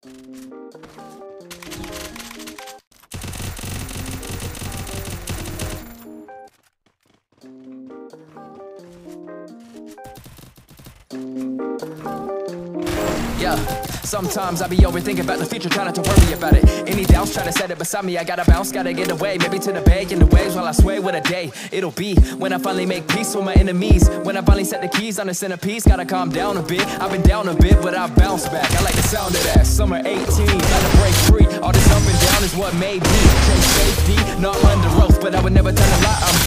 Yeah, sometimes I be overthinking about the future, trying not to worry about it. Any doubts, try to set it beside me, I gotta bounce, gotta get away. Maybe to the bay, in the waves, while I sway with a day. It'll be when I finally make peace with my enemies. When I finally set the keys on the centerpiece, gotta calm down a bit. I've been down a bit, but I bounce back. I like the sound of that. Summer 18, gotta break free. All this up and down is what made me chase safety, not under oath, but I would never tell a lie. I'm